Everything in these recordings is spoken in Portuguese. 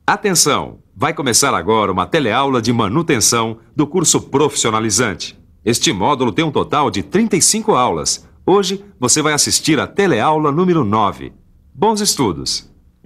Atenção! Vai começar agora uma teleaula de manutenção do curso Profissionalizante. Este módulo tem um total de 35 aulas. Hoje você vai assistir a teleaula número 9. Bons estudos!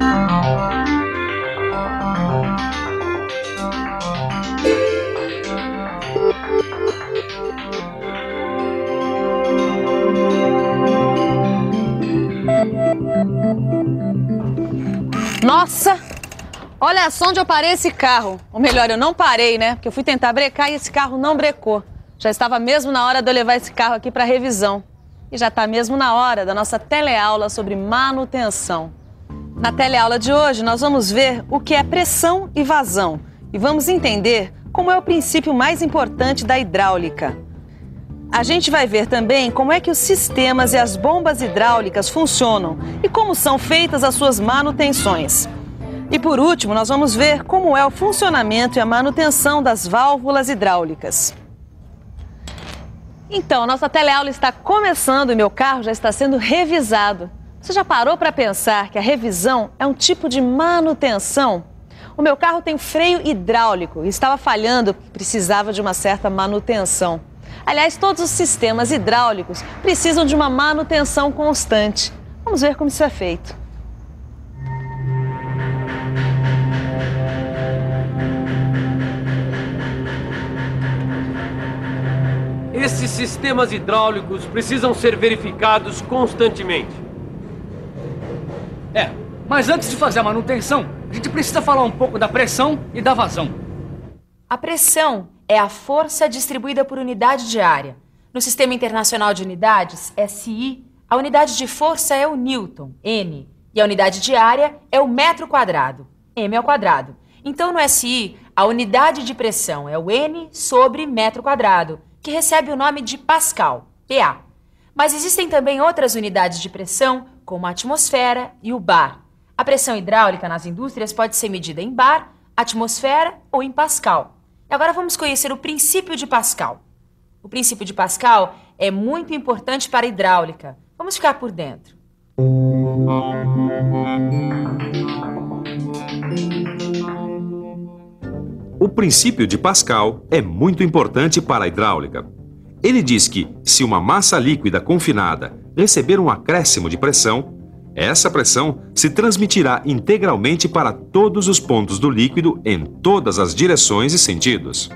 Nossa! Olha só onde eu parei esse carro. Ou melhor, eu não parei, né? Porque eu fui tentar brecar e esse carro não brecou. Já estava mesmo na hora de eu levar esse carro aqui para revisão. E já está mesmo na hora da nossa teleaula sobre manutenção. Na teleaula de hoje, nós vamos ver o que é pressão e vazão. E vamos entender como é o princípio mais importante da hidráulica. A gente vai ver também como é que os sistemas e as bombas hidráulicas funcionam e como são feitas as suas manutenções. E por último, nós vamos ver como é o funcionamento e a manutenção das válvulas hidráulicas. Então, a nossa teleaula está começando e meu carro já está sendo revisado. Você já parou para pensar que a revisão é um tipo de manutenção? O meu carro tem freio hidráulico e estava falhando porque precisava de uma certa manutenção. Aliás, todos os sistemas hidráulicos precisam de uma manutenção constante. Vamos ver como isso é feito. Esses sistemas hidráulicos precisam ser verificados constantemente. Mas antes de fazer a manutenção, a gente precisa falar um pouco da pressão e da vazão. A pressão é a força distribuída por unidade de área. No Sistema Internacional de Unidades, SI, a unidade de força é o Newton, N, e a unidade de área é o metro quadrado, M ao quadrado. Então, no SI, a unidade de pressão é o N sobre metro quadrado, que recebe o nome de Pascal, PA. Mas existem também outras unidades de pressão, como a atmosfera e o bar. A pressão hidráulica nas indústrias pode ser medida em bar, atmosfera ou em Pascal. E agora vamos conhecer o princípio de Pascal. O princípio de Pascal é muito importante para a hidráulica. Vamos ficar por dentro. O princípio de Pascal é muito importante para a hidráulica. Ele diz que, se uma massa líquida confinada receber um acréscimo de pressão, essa pressão se transmitirá integralmente para todos os pontos do líquido em todas as direções e sentidos.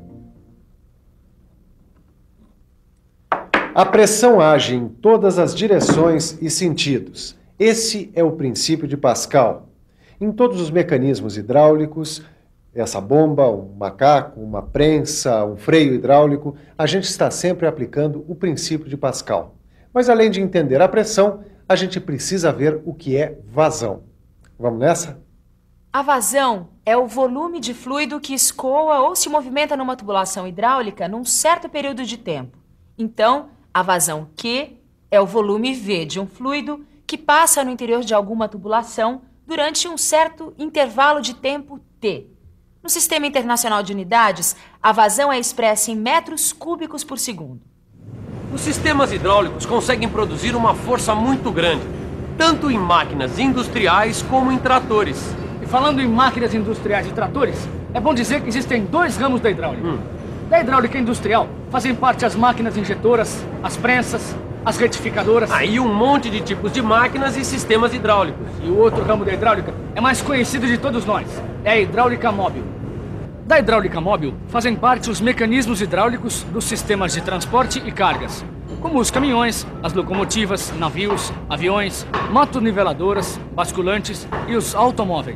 A pressão age em todas as direções e sentidos. Esse é o princípio de Pascal. Em todos os mecanismos hidráulicos, essa bomba, um macaco, uma prensa, um freio hidráulico, a gente está sempre aplicando o princípio de Pascal. Mas além de entender a pressão, a gente precisa ver o que é vazão. Vamos nessa? A vazão é o volume de fluido que escoa ou se movimenta numa tubulação hidráulica num certo período de tempo. Então, a vazão Q é o volume V de um fluido que passa no interior de alguma tubulação durante um certo intervalo de tempo T. No Sistema Internacional de Unidades, a vazão é expressa em metros cúbicos por segundo. Os sistemas hidráulicos conseguem produzir uma força muito grande, tanto em máquinas industriais como em tratores. E falando em máquinas industriais e tratores, é bom dizer que existem dois ramos da hidráulica. Da hidráulica industrial fazem parte as máquinas injetoras, as prensas, as retificadoras. Aí um monte de tipos de máquinas e sistemas hidráulicos. E o outro ramo da hidráulica é mais conhecido de todos nós, é a hidráulica móvel. Da hidráulica móvel fazem parte os mecanismos hidráulicos dos sistemas de transporte e cargas, como os caminhões, as locomotivas, navios, aviões, motoniveladoras, basculantes e os automóveis.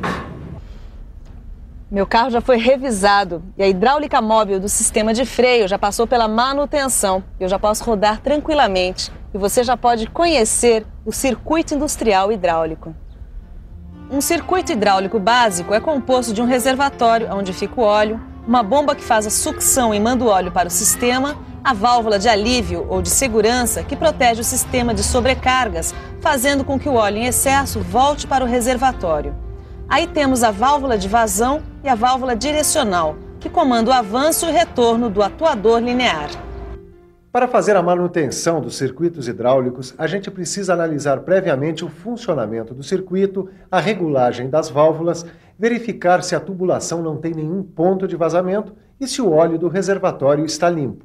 Meu carro já foi revisado e a hidráulica móvel do sistema de freio já passou pela manutenção. Eu já posso rodar tranquilamente e você já pode conhecer o circuito industrial hidráulico. Um circuito hidráulico básico é composto de um reservatório, onde fica o óleo, uma bomba que faz a sucção e manda o óleo para o sistema, a válvula de alívio ou de segurança que protege o sistema de sobrecargas, fazendo com que o óleo em excesso volte para o reservatório. Aí temos a válvula de vazão e a válvula direcional, que comanda o avanço e retorno do atuador linear. Para fazer a manutenção dos circuitos hidráulicos, a gente precisa analisar previamente o funcionamento do circuito, a regulagem das válvulas verificar se a tubulação não tem nenhum ponto de vazamento e se o óleo do reservatório está limpo.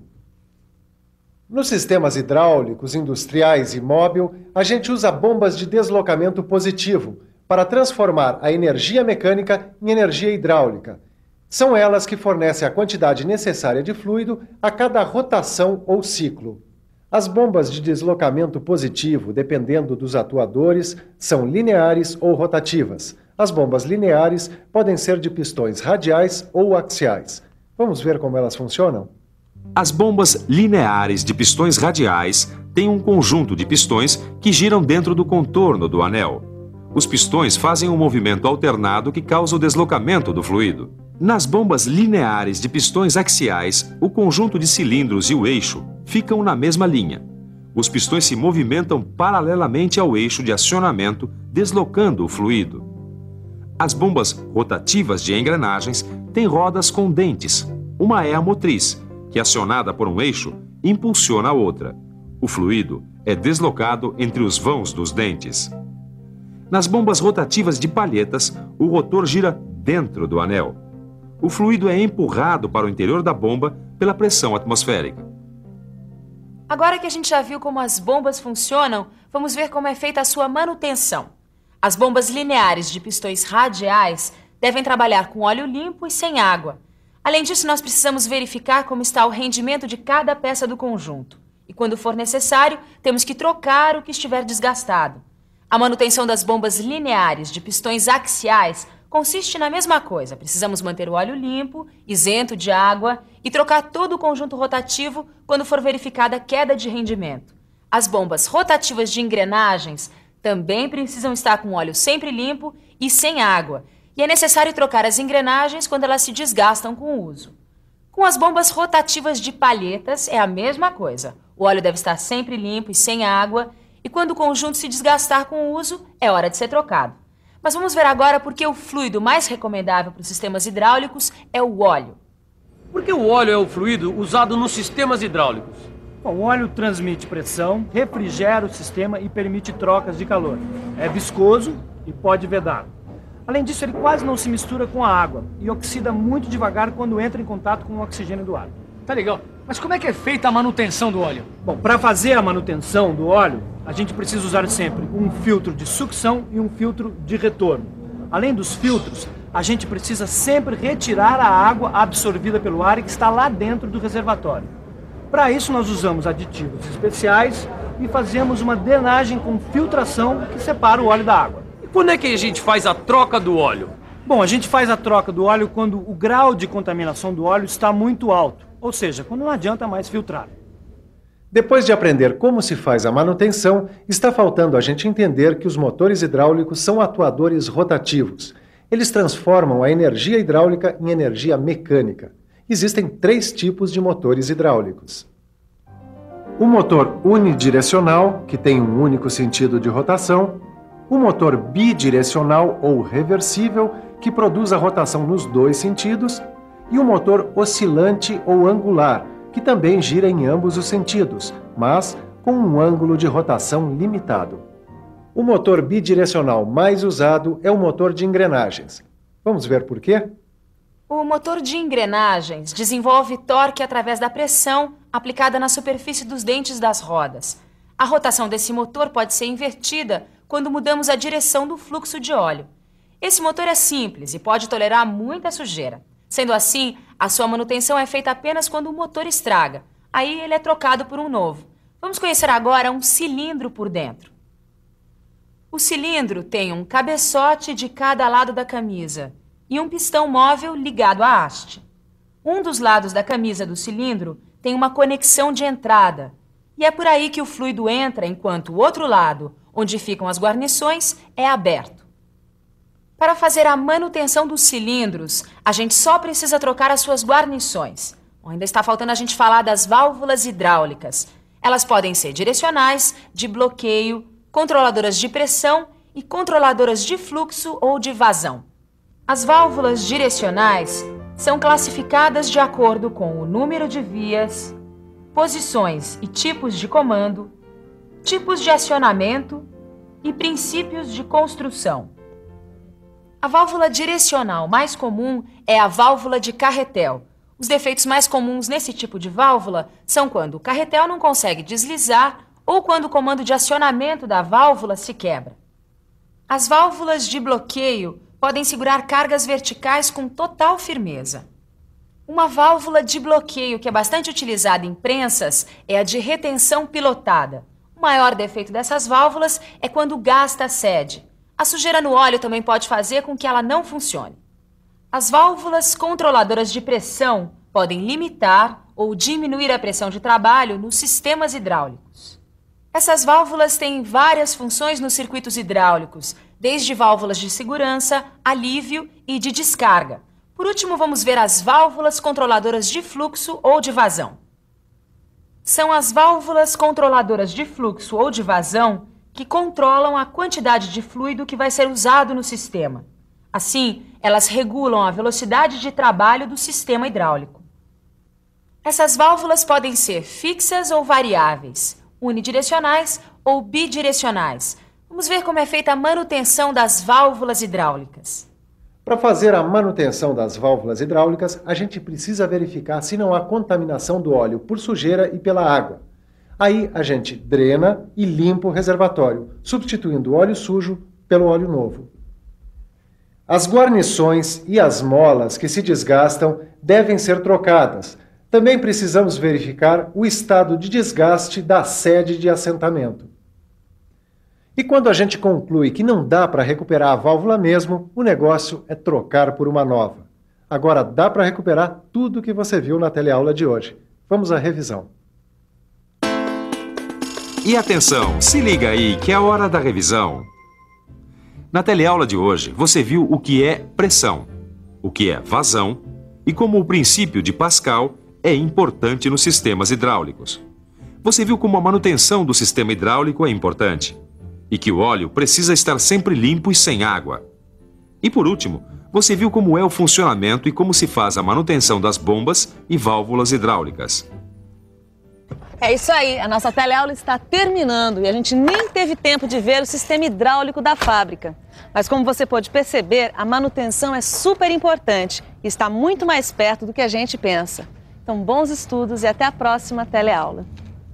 Nos sistemas hidráulicos, industriais e móvel, a gente usa bombas de deslocamento positivo para transformar a energia mecânica em energia hidráulica. São elas que fornecem a quantidade necessária de fluido a cada rotação ou ciclo. As bombas de deslocamento positivo, dependendo dos atuadores, são lineares ou rotativas. As bombas lineares podem ser de pistões radiais ou axiais. Vamos ver como elas funcionam? As bombas lineares de pistões radiais têm um conjunto de pistões que giram dentro do contorno do anel. Os pistões fazem um movimento alternado que causa o deslocamento do fluido. Nas bombas lineares de pistões axiais, o conjunto de cilindros e o eixo ficam na mesma linha. Os pistões se movimentam paralelamente ao eixo de acionamento, deslocando o fluido. As bombas rotativas de engrenagens têm rodas com dentes. Uma é a motriz, que, acionada por um eixo, impulsiona a outra. O fluido é deslocado entre os vãos dos dentes. Nas bombas rotativas de palhetas, o rotor gira dentro do anel. O fluido é empurrado para o interior da bomba pela pressão atmosférica. Agora que a gente já viu como as bombas funcionam, vamos ver como é feita a sua manutenção. As bombas lineares de pistões radiais devem trabalhar com óleo limpo e sem água. Além disso, nós precisamos verificar como está o rendimento de cada peça do conjunto. E quando for necessário, temos que trocar o que estiver desgastado. A manutenção das bombas lineares de pistões axiais consiste na mesma coisa. Precisamos manter o óleo limpo, isento de água e trocar todo o conjunto rotativo quando for verificada queda de rendimento. As bombas rotativas de engrenagens também precisam estar com o óleo sempre limpo e sem água. E é necessário trocar as engrenagens quando elas se desgastam com o uso. Com as bombas rotativas de palhetas é a mesma coisa. O óleo deve estar sempre limpo e sem água. E quando o conjunto se desgastar com o uso, é hora de ser trocado. Mas vamos ver agora por que o fluido mais recomendável para os sistemas hidráulicos é o óleo. Por que o óleo é o fluido usado nos sistemas hidráulicos? Bom, o óleo transmite pressão, refrigera o sistema e permite trocas de calor. É viscoso e pode vedar. Além disso, ele quase não se mistura com a água e oxida muito devagar quando entra em contato com o oxigênio do ar. Tá legal. Mas como é que é feita a manutenção do óleo? Bom, para fazer a manutenção do óleo, a gente precisa usar sempre um filtro de sucção e um filtro de retorno. Além dos filtros, a gente precisa sempre retirar a água absorvida pelo ar que está lá dentro do reservatório. Para isso, nós usamos aditivos especiais e fazemos uma drenagem com filtração que separa o óleo da água. E quando é que a gente faz a troca do óleo? Bom, a gente faz a troca do óleo quando o grau de contaminação do óleo está muito alto, ou seja, quando não adianta mais filtrar. Depois de aprender como se faz a manutenção, está faltando a gente entender que os motores hidráulicos são atuadores rotativos. Eles transformam a energia hidráulica em energia mecânica. Existem 3 tipos de motores hidráulicos. O motor unidirecional, que tem um único sentido de rotação. O motor bidirecional ou reversível, que produz a rotação nos 2 sentidos. E o motor oscilante ou angular, que também gira em ambos os sentidos, mas com um ângulo de rotação limitado. O motor bidirecional mais usado é o motor de engrenagens. Vamos ver por quê? O motor de engrenagens desenvolve torque através da pressão aplicada na superfície dos dentes das rodas. A rotação desse motor pode ser invertida quando mudamos a direção do fluxo de óleo. Esse motor é simples e pode tolerar muita sujeira. Sendo assim, a sua manutenção é feita apenas quando o motor estraga. Aí ele é trocado por um novo. Vamos conhecer agora um cilindro por dentro. O cilindro tem um cabeçote de cada lado da camisa e um pistão móvel ligado à haste. Um dos lados da camisa do cilindro tem uma conexão de entrada e é por aí que o fluido entra, enquanto o outro lado, onde ficam as guarnições, é aberto. Para fazer a manutenção dos cilindros, a gente só precisa trocar as suas guarnições. Ainda está faltando a gente falar das válvulas hidráulicas. Elas podem ser direcionais, de bloqueio, controladoras de pressão e controladoras de fluxo ou de vazão. As válvulas direcionais são classificadas de acordo com o número de vias, posições e tipos de comando, tipos de acionamento e princípios de construção. A válvula direcional mais comum é a válvula de carretel. Os defeitos mais comuns nesse tipo de válvula são quando o carretel não consegue deslizar ou quando o comando de acionamento da válvula se quebra. As válvulas de bloqueio podem segurar cargas verticais com total firmeza. Uma válvula de bloqueio que é bastante utilizada em prensas é a de retenção pilotada. O maior defeito dessas válvulas é quando o gás cede. A sujeira no óleo também pode fazer com que ela não funcione. As válvulas controladoras de pressão podem limitar ou diminuir a pressão de trabalho nos sistemas hidráulicos. Essas válvulas têm várias funções nos circuitos hidráulicos, desde válvulas de segurança, alívio e de descarga. Por último, vamos ver as válvulas controladoras de fluxo ou de vazão. São as válvulas controladoras de fluxo ou de vazão que controlam a quantidade de fluido que vai ser usado no sistema. Assim, elas regulam a velocidade de trabalho do sistema hidráulico. Essas válvulas podem ser fixas ou variáveis, unidirecionais ou bidirecionais. Vamos ver como é feita a manutenção das válvulas hidráulicas. Para fazer a manutenção das válvulas hidráulicas, a gente precisa verificar se não há contaminação do óleo por sujeira e pela água. Aí a gente drena e limpa o reservatório, substituindo o óleo sujo pelo óleo novo. As guarnições e as molas que se desgastam devem ser trocadas. Também precisamos verificar o estado de desgaste da sede de assentamento. E quando a gente conclui que não dá para recuperar a válvula mesmo, o negócio é trocar por uma nova. Agora dá para recuperar tudo que você viu na teleaula de hoje. Vamos à revisão. E atenção, se liga aí que é a hora da revisão. Na teleaula de hoje, você viu o que é pressão, o que é vazão e como o princípio de Pascal é importante nos sistemas hidráulicos. Você viu como a manutenção do sistema hidráulico é importante e que o óleo precisa estar sempre limpo e sem água. E por último, você viu como é o funcionamento e como se faz a manutenção das bombas e válvulas hidráulicas. É isso aí, a nossa teleaula está terminando e a gente nem teve tempo de ver o sistema hidráulico da fábrica. Mas como você pode perceber, a manutenção é super importante e está muito mais perto do que a gente pensa. Então, bons estudos e até a próxima teleaula.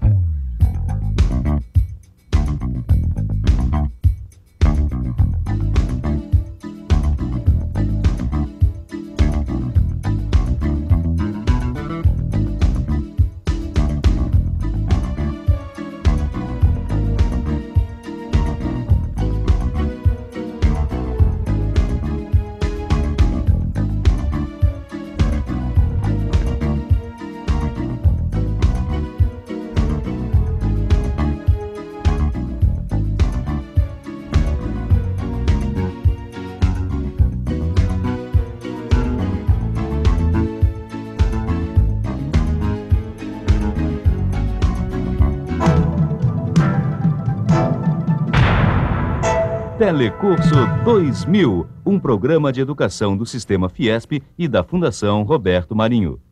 Telecurso 2000, um programa de educação do Sistema Fiesp e da Fundação Roberto Marinho.